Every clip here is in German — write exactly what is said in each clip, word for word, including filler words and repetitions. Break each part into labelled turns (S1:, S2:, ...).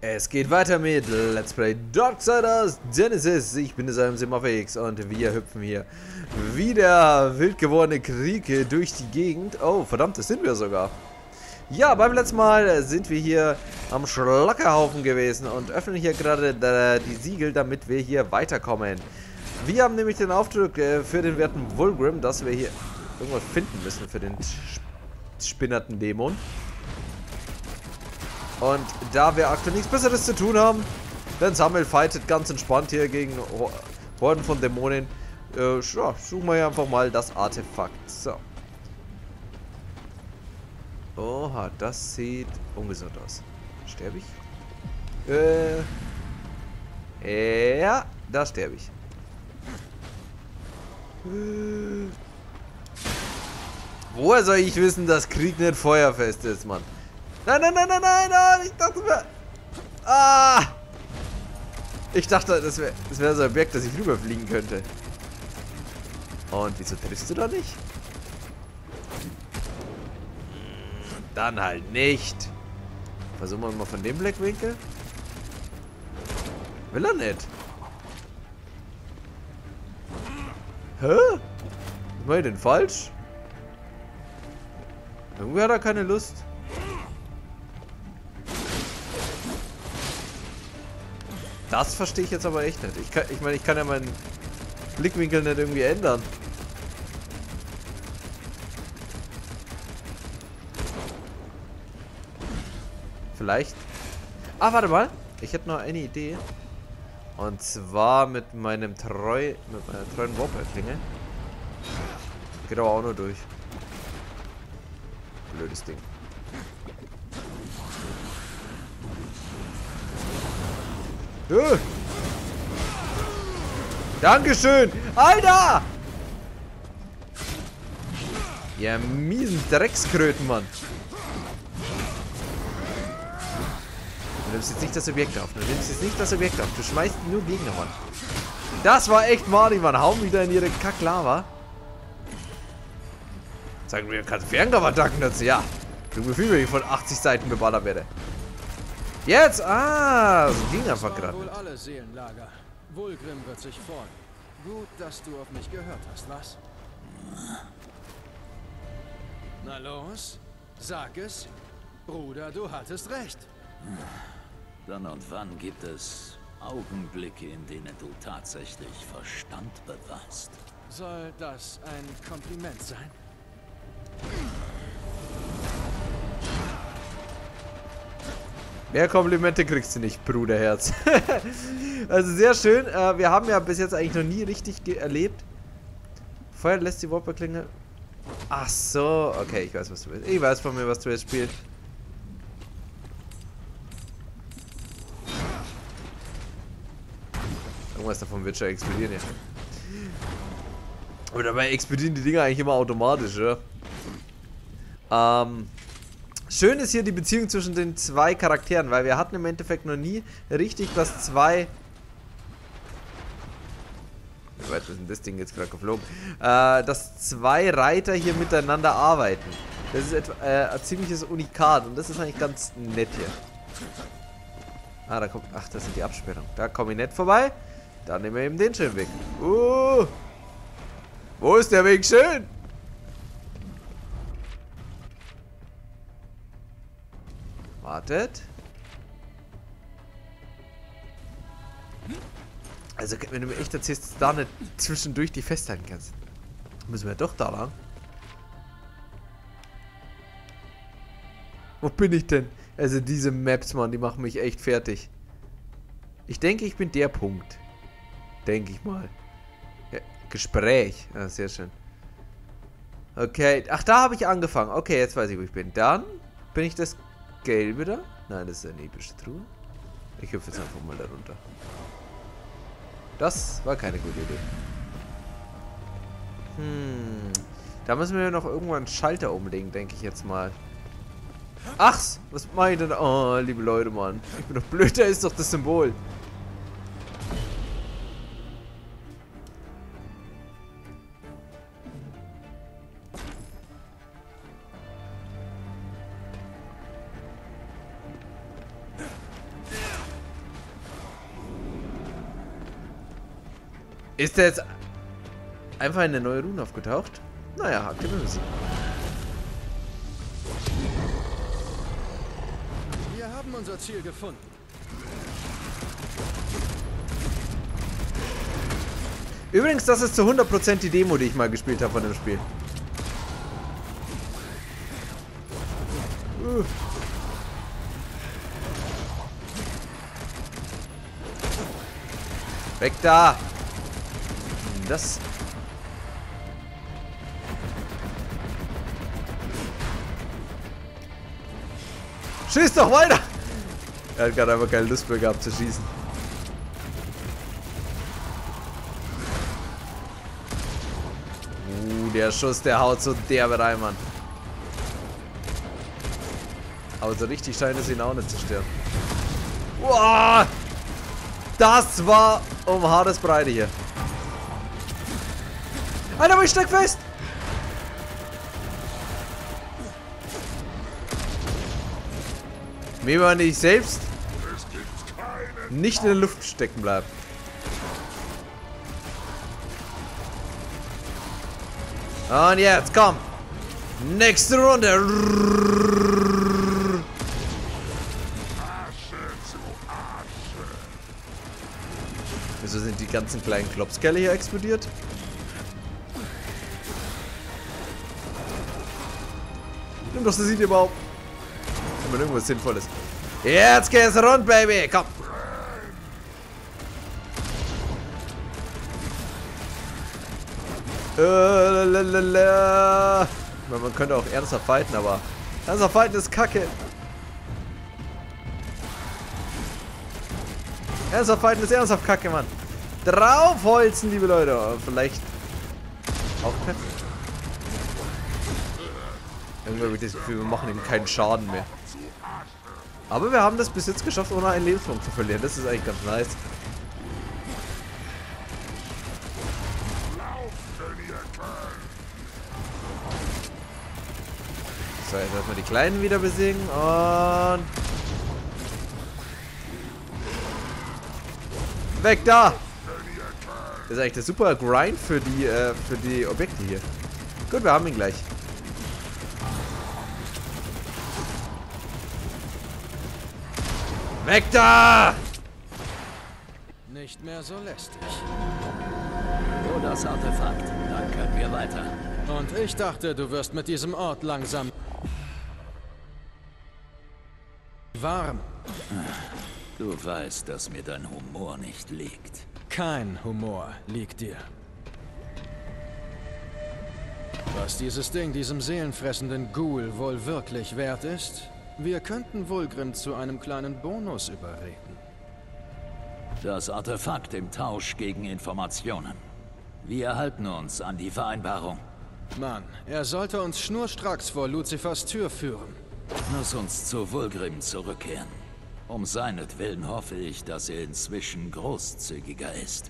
S1: Es geht weiter mit Let's Play Darksiders Genesis. Ich bin der Simafix und wir hüpfen hier wie der wild gewordene Krieg durch die Gegend. Oh, verdammt, das sind wir sogar. Ja, beim letzten Mal sind wir hier am Schlackerhaufen gewesen und öffnen hier gerade die Siegel, damit wir hier weiterkommen. Wir haben nämlich den Auftrag für den werten Vulgrim, dass wir hier irgendwas finden müssen für den spinnerten Dämon. Und da wir aktuell nichts Besseres zu tun haben, dann Samuel fightet ganz entspannt hier gegen Horden von Dämonen. Äh, ja, suchen wir hier einfach mal das Artefakt. So. Oha, das sieht ungesund aus. Sterbe ich? Äh. Ja, da sterbe ich. Äh. Woher soll ich wissen, dass Krieg nicht feuerfest ist, Mann? Nein, nein, nein, nein, nein, nein, ich dachte mir... Ah! Ich dachte, das wäre das wär so ein Berg, dass ich rüberfliegen könnte. Und wieso triffst du da nicht? Dann halt nicht. Versuchen wir mal von dem Blickwinkel. Will er nicht. Hä? Mach ich denn falsch? Irgendwie hat er keine Lust. Das verstehe ich jetzt aber echt nicht. Ich kann, ich meine, ich kann ja meinen Blickwinkel nicht irgendwie ändern. Vielleicht. Ah, warte mal. Ich hätte noch eine Idee. Und zwar mit meinem treu, mit meiner treuen Warper-Klinge. Geht aber auch nur durch. Blödes Ding. Äh. Dankeschön! Alter! Ja, miesen Dreckskröten, Mann. Du nimmst jetzt nicht das Objekt auf. Du nimmst jetzt nicht das Objekt auf. Du schmeißt nur Gegner, Mann. Das war echt Marty, Mann. Hauen wieder in ihre Kacklava. Sagen wir, kannst Fernkampfattacken dazu. Ja. Du Gefühl, wenn ich von achtzig Seiten beballert werde. Jetzt! Ah, so ging einfach gerade.
S2: Wohl alle Seelenlager. Vulgrim wird sich freuen. Gut, dass du auf mich gehört hast, was? Na los, sag es. Bruder, du hattest recht.
S3: Dann und wann gibt es Augenblicke, in denen du tatsächlich Verstand bewahrst?
S2: Soll das ein Kompliment sein?
S1: Mehr Komplimente kriegst du nicht, Bruderherz. Also sehr schön. Äh, wir haben ja bis jetzt eigentlich noch nie richtig erlebt. Feuer lässt die Warper-Klinge. Ach so. Okay, ich weiß, was du willst. Ich weiß von mir, was du jetzt spielst. Irgendwas davon wird schon explodieren, ja. Aber dabei explodieren die Dinger eigentlich immer automatisch, oder? Ähm... Schön ist hier die Beziehung zwischen den zwei Charakteren, weil wir hatten im Endeffekt noch nie richtig, dass zwei... Wie weit ist denn das Ding jetzt gerade geflogen? Äh, dass zwei Reiter hier miteinander arbeiten. Das ist etwa, äh, ein ziemliches Unikat und das ist eigentlich ganz nett hier. Ah, da kommt... Ach, das sind die Absperrungen. Da komme ich nicht vorbei. Dann nehmen wir eben den schönen Weg. Uh, wo ist der Weg schön? Wartet. Also, wenn du mir echt erzählst, dass du da nicht zwischendurch die festhalten kannst. Müssen wir doch da lang. Wo bin ich denn? Also, diese Maps, Mann, die machen mich echt fertig. Ich denke, ich bin der Punkt. Denke ich mal. Ja, Gespräch. Ja, sehr schön. Okay. Ach, da habe ich angefangen. Okay, jetzt weiß ich, wo ich bin. Dann bin ich das... Gelbe da? Nein, das ist eine epische Truhe. Ich hüpfe jetzt einfach mal da runter. Das war keine gute Idee. Hm. Da müssen wir noch irgendwo einen Schalter umlegen, denke ich jetzt mal. Ach, was mache ich denn? Oh, liebe Leute, Mann. Ich bin doch blöd, da ist doch das Symbol. Ist der jetzt einfach eine neue Rune aufgetaucht? Naja, aktivieren wir sie.
S2: Wir haben unser Ziel gefunden.
S1: Übrigens, das ist zu hundert Prozent die Demo, die ich mal gespielt habe von dem Spiel. Uh. Weg da! Das... Schieß doch weiter! Er hat gerade einfach keine Lust mehr gehabt zu schießen. Uh, der Schuss, der haut so derbe rein, Mann. Aber so richtig scheint es ihn auch nicht zu stören. Wow! Das war um Haaresbreite hier. Alter, aber ich steck fest! Mir war nicht selbst nicht in der Luft stecken bleiben. Und jetzt komm! Nächste Runde! Wieso sind die ganzen kleinen Klopskerle hier explodiert? Nimm doch, das sieht überhaupt. Wenn irgendwas Sinnvolles. Jetzt geht's rund, Baby! Komm! Äh, lalalala. Man könnte auch ernsthaft fighten, aber ernsthaft fighten ist kacke. Ernsthaft fighten ist ernsthaft kacke, Mann. Draufholzen, liebe Leute. Vielleicht auch treffen. Irgendwie habe ich das Gefühl, wir machen ihm keinen Schaden mehr. Aber wir haben das bis jetzt geschafft, ohne einen Lebenspunkt zu verlieren. Das ist eigentlich ganz nice. So, jetzt erstmal die Kleinen wieder besiegen und... Weg da! Das ist eigentlich der super Grind für die, äh, für die Objekte hier. Gut, wir haben ihn gleich. Weg da!
S2: Nicht mehr so lästig.
S3: Oh, das Artefakt. Dann können wir weiter.
S2: Und ich dachte, du wirst mit diesem Ort langsam warm.
S3: Du weißt, dass mir dein Humor nicht liegt.
S2: Kein Humor liegt dir. Was dieses Ding diesem seelenfressenden Ghoul wohl wirklich wert ist, wir könnten Vulgrim zu einem kleinen Bonus überreden.
S3: Das Artefakt im Tausch gegen Informationen. Wir halten uns an die Vereinbarung.
S2: Mann, er sollte uns schnurstracks vor Luzifers Tür führen.
S3: Lass uns zu Vulgrim zurückkehren. Um seinetwillen hoffe ich, dass er inzwischen großzügiger ist.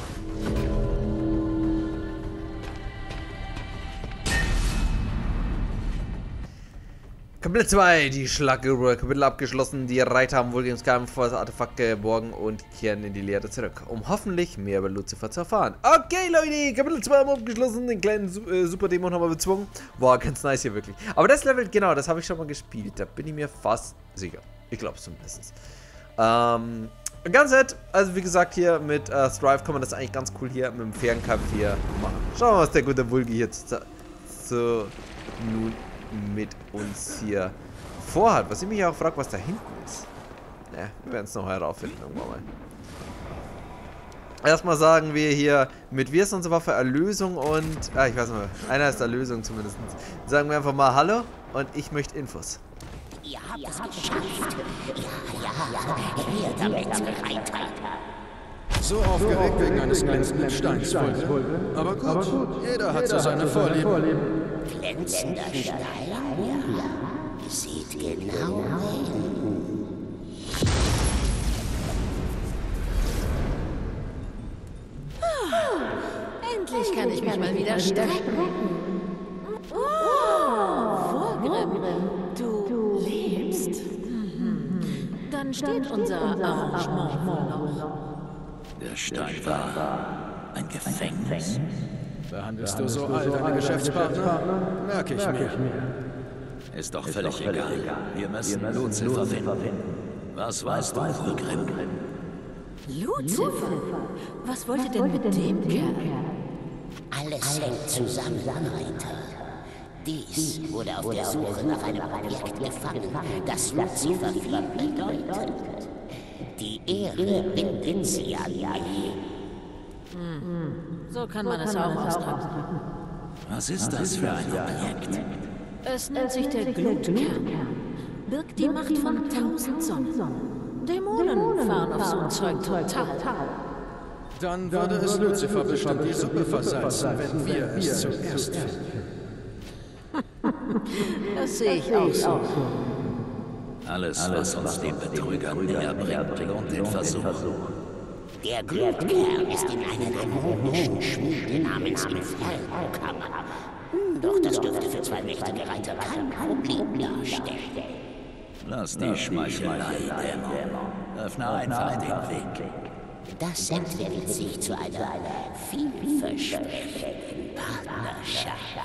S1: Kapitel zwei, die Schlaggrube. Kapitel abgeschlossen. Die Reiter haben Vulgrims Kampf vor das Artefakt geborgen und kehren in die Leere zurück, um hoffentlich mehr über Lucifer zu erfahren. Okay, Leute, Kapitel zwei haben wir abgeschlossen. Den kleinen äh, Superdämon haben wir bezwungen. War ganz nice hier wirklich. Aber das Level, genau, das habe ich schon mal gespielt. Da bin ich mir fast sicher. Ich glaube es zumindest. Ähm, ganz nett. Also wie gesagt, hier mit äh, Strive kann man das eigentlich ganz cool hier mit dem Fernkampf hier machen. Schauen wir mal, was der gute Vulgi hier zu, zu nun mit uns hier vorhat. Was ich mich auch frage, was da hinten ist. Ne, wir werden es noch herausfinden irgendwann mal. Erstmal sagen wir hier mit wir ist unsere Waffe Erlösung und ah, ich weiß nicht mehr, einer ist Erlösung zumindest. Sagen wir einfach mal Hallo und ich möchte Infos.
S4: Ihr habt es geschafft. Ja, ja, hier damit, Reiter.
S2: So aufgeregt wegen eines glänzenden Steins, Vulgrim. Aber gut, jeder hat so seine Vorlieben.
S4: Glänzender Stein, ja. Sieht genau hin.
S5: Endlich kann ich mich mal wieder strecken. Oh, Vulgrim, du lebst. Dann steht unser Arrangement noch.
S3: Der Stein war Ein Gefängnis?
S2: Behandelst du so all deine Geschäftspartner? Merke ich mir.
S3: Ist doch völlig egal. Wir müssen Lucifer finden. Was weißt du, Vulgrim?
S5: Lucifer? Was wollt ihr denn mit dem Kerl?
S4: Alles hängt zusammen, Reiter. Dies wurde auf der Suche nach einem Objekt gefangen, das Lucifer viel bedeutet. Die Ehre bindet sie an mich.
S5: Hm. So kann man es auch ausdrücken.
S3: Was ist das für ein Objekt?
S5: Es nennt sich der Glutkern. Birgt die Macht von tausend Sonnen. Dämonen fahren auf so ein Zeug total.
S2: Dann würde es Lucifer bestimmt die Suppe versalzen, wenn wir es zuerst finden.
S5: Das sehe ich auch so.
S3: Alles, was uns den Betrügern näher bringt, lohnt den Versuch.
S4: Der Glutkern ist in einer dämonischen Schmiede namens Inferno-Kammer. Doch das dürfte für zwei mächtige Reiter kein Problem darstellen.
S3: Lass die Schmeichelei, Dämon. Öffne einfach den Weg.
S4: Das entwickelt sich zu einer vielversprechenden Partnerschaft.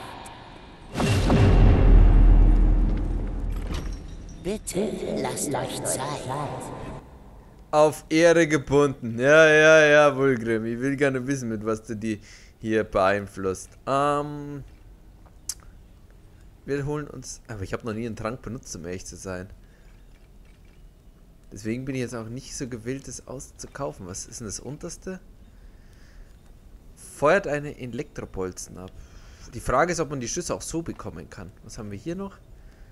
S4: Bitte lasst euch Zeit.
S1: Auf Ehre gebunden. Ja, ja, ja, Vulgrim. Ich will gerne wissen, mit was du die hier beeinflusst. Ähm... Wir holen uns... Aber ich habe noch nie einen Trank benutzt, um ehrlich zu sein. Deswegen bin ich jetzt auch nicht so gewillt, das auszukaufen. Was ist denn das unterste? Feuert eine Elektropolzen ab. Die Frage ist, ob man die Schüsse auch so bekommen kann. Was haben wir hier noch?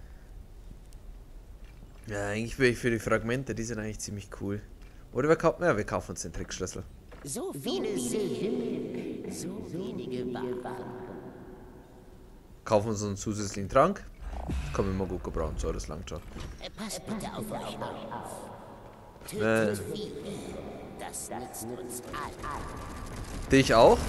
S1: Ja, eigentlich bin ich für die Fragmente. Die sind eigentlich ziemlich cool. Oder wir kaufen... Ja, wir kaufen uns den Trickschlüssel.
S4: So viele Seelen, so wenige Waren.
S1: Kaufen uns einen zusätzlichen Trank. Kann man mal gut gebrauchen. So, das langt schon.
S4: Passt bitte auf euch auf.
S1: Äh.
S4: Tötet viele. Das nützt uns allen.
S1: Dich auch?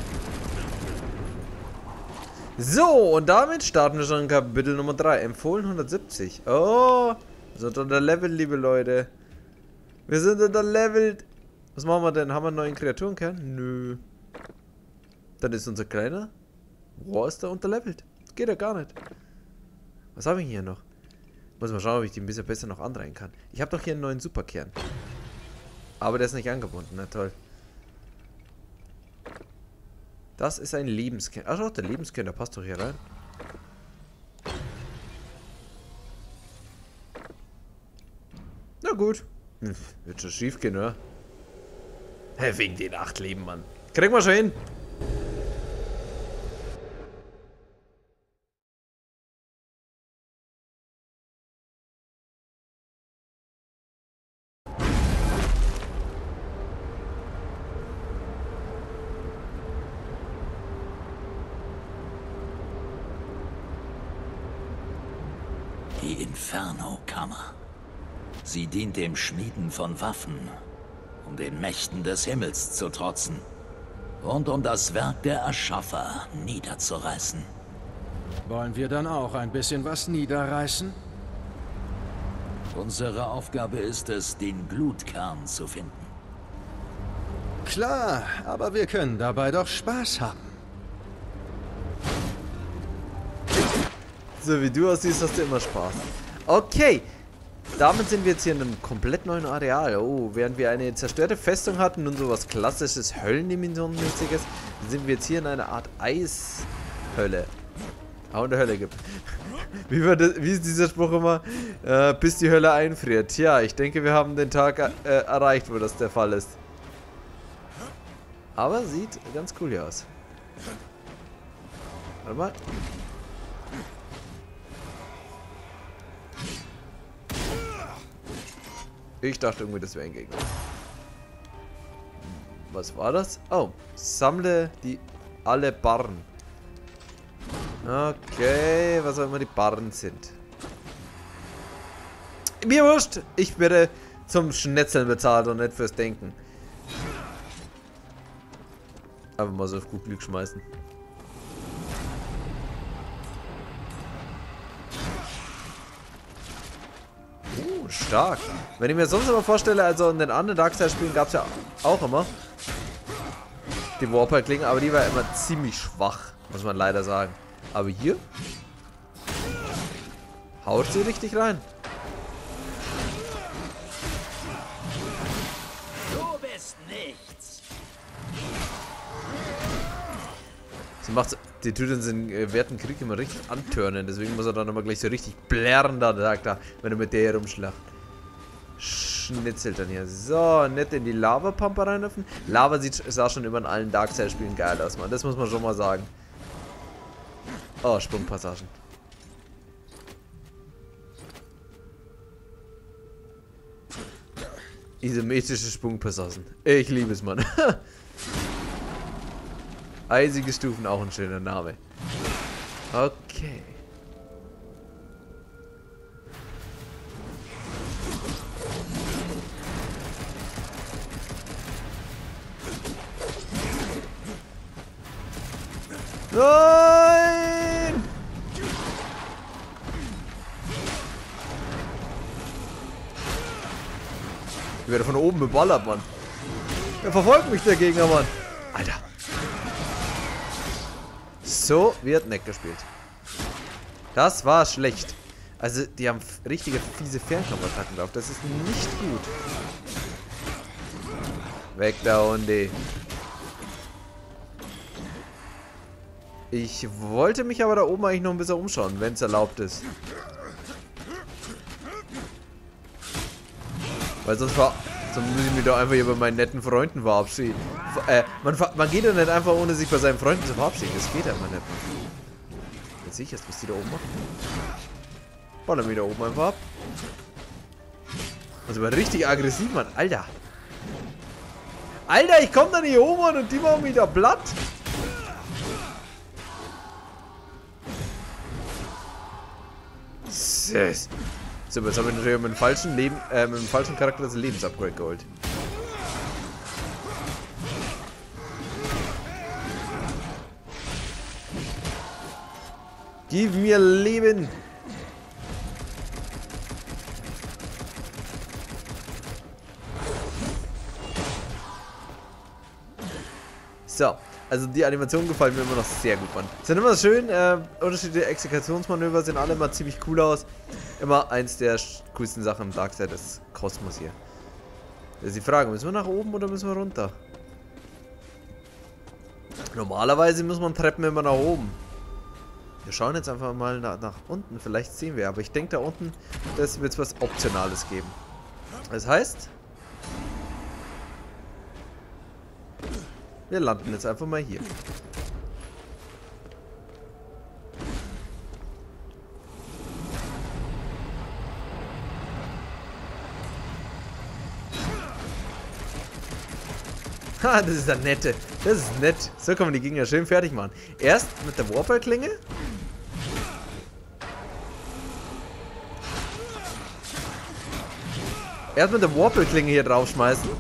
S1: So, und damit starten wir schon in Kapitel Nummer drei. Empfohlen hundertsiebzig. Oh, wir sind unter Level, liebe Leute. Wir sind unter Level. Was machen wir denn? Haben wir einen neuen Kreaturenkern? Nö. Dann ist unser kleiner War ist da unterlevelt. Das geht ja gar nicht. Was habe ich hier noch? Muss mal schauen, ob ich die ein bisschen besser noch anreihen kann. Ich habe doch hier einen neuen Superkern. Aber der ist nicht angebunden. Na toll. Das ist ein Lebenskern. Ach doch, der Lebenskern, der passt doch hier rein. Na gut. Hm, wird schon schief gehen, oder? Hä, wegen den acht Leben, Mann. Kriegen wir schon hin.
S3: Die Inferno-Kammer. Sie dient dem Schmieden von Waffen, um den Mächten des Himmels zu trotzen und um das Werk der Erschaffer niederzureißen.
S2: Wollen wir dann auch ein bisschen was niederreißen?
S3: Unsere Aufgabe ist es, den Glutkern zu finden.
S2: Klar, aber wir können dabei doch Spaß haben.
S1: So wie du aussiehst, hast du immer Spaß. Okay. Damit sind wir jetzt hier in einem komplett neuen Areal. Oh, während wir eine zerstörte Festung hatten und sowas klassisches Höllendimensionenmäßiges, sind wir jetzt hier in einer Art Eishölle. Auch in der Hölle gibt. Wie, war das, wie ist dieser Spruch immer? Äh, bis die Hölle einfriert. Tja, ich denke, wir haben den Tag äh, erreicht, wo das der Fall ist. Aber sieht ganz cool hier aus. Warte mal. Ich dachte irgendwie, das wäre ein Gegner. Was war das? Oh, sammle die alle Barren. Okay, was auch immer die Barren sind. Mir wurscht, ich werde zum Schnetzeln bezahlt und nicht fürs Denken. Einfach mal so auf gut Glück schmeißen. Uh, stark. Wenn ich mir sonst immer vorstelle, also in den anderen Darkseid-Spielen gab es ja auch immer. die Warper-Klinge, aber die war immer ziemlich schwach, muss man leider sagen. Aber hier haut sie richtig rein.
S3: Du bist nichts.
S1: Sie macht die tut uns den äh, werten Krieg immer richtig antörnen, deswegen muss er dann immer gleich so richtig blärren, da sagt er, wenn er mit der hier rumschlacht. Schnitzelt dann hier. So, nicht in die Lava-Pumper reinlaufen. Lava sieht, sah schon über in allen Darkseid-Spielen geil aus, Mann. Das muss man schon mal sagen. Oh, Sprungpassagen. Isometrische Sprungpassagen. Ich liebe es, Mann. Eisige Stufen, auch ein schöner Name. Okay. Nein! Ich werde von oben beballert, Mann. Er verfolgt mich, der Gegner, Mann. Alter. So wird nicht gespielt. Das war schlecht. Also, die haben richtige fiese Fernkampfattacken drauf. Das ist nicht gut. Weg da, Hunde. Ich wollte mich aber da oben eigentlich noch ein bisschen umschauen, wenn es erlaubt ist. Weil sonst, war, sonst muss ich mich doch einfach hier bei meinen netten Freunden verabschieden. Äh, man, man geht ja nicht einfach, ohne sich bei seinen Freunden zu verabschieden. Das geht einfach nicht. Jetzt sehe ich jetzt, was die da oben machen. Ballern mich da oben einfach ab. Also war richtig aggressiv, Mann. Alter. Alter, ich komme da nicht oben an und die machen mich da platt. Yes. So, jetzt habe ich natürlich mit dem falschen Leben, äh, mit dem falschen Charakter das Lebensupgrade geholt. Gib mir Leben! So, also die Animationen gefallen mir immer noch sehr gut, Mann. Sind immer schön, äh, unterschiedliche Exekutionsmanöver sehen alle immer ziemlich cool aus. Immer eins der coolsten Sachen im Darkseid ist Kosmos hier. Das ist die Frage, müssen wir nach oben oder müssen wir runter? Normalerweise muss man Treppen immer nach oben. Wir schauen jetzt einfach mal nach, nach unten, vielleicht sehen wir, aber ich denke da unten, das wird was Optionales geben. Das heißt, wir landen jetzt einfach mal hier. Ha, das ist der nette. Das ist nett. So kann man die Gegner schön fertig machen. Erst mit der Warper-Klinge. Erst mit der Warper-Klinge hier draufschmeißen.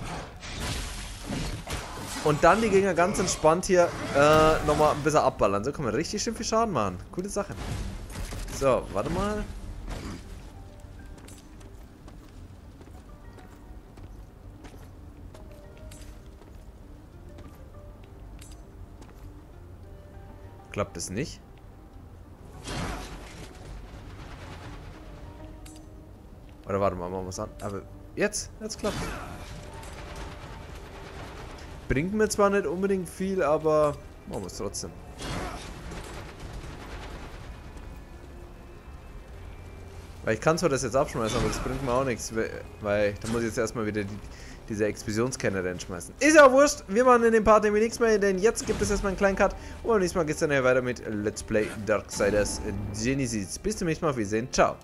S1: Und dann die Gegner ganz entspannt hier äh, nochmal ein bisschen abballern. So kann man richtig schön viel Schaden machen. Coole Sache. So, warte mal. Klappt es nicht? Oder warte mal, machen wir es an. Aber jetzt, jetzt klappt. Bringt mir zwar nicht unbedingt viel, aber machen wir es trotzdem. Weil ich kann zwar das jetzt abschmeißen, aber das bringt mir auch nichts, weil da muss ich jetzt erstmal wieder die, diese Explosionskerne reinschmeißen. Ist ja auch wurscht, wir machen in dem Part nämlich nichts mehr, denn jetzt gibt es erstmal einen kleinen Cut und beim nächsten Mal geht es dann weiter mit Let's Play Darksiders Genesis. Bis zum nächsten Mal, auf Wiedersehen, ciao.